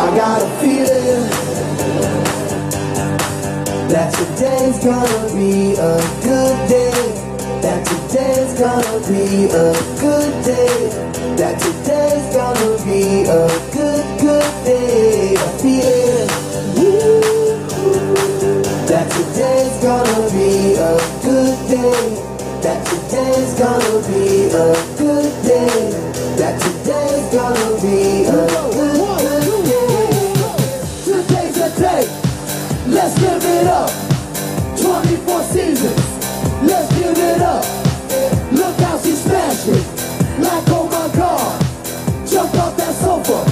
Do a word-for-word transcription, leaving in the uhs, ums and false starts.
I got a feeling that today's gonna be a good day. That today's gonna be a good day. That today's gonna be a good, good day. A feeling that today's gonna be a good day. That today's gonna be a good day. That today's gonna be a good, good day. Today's a day. Let's live it up. twenty-four seasons. Let's give it up. Look how she smashed it. Like, oh my God. Jump off that sofa.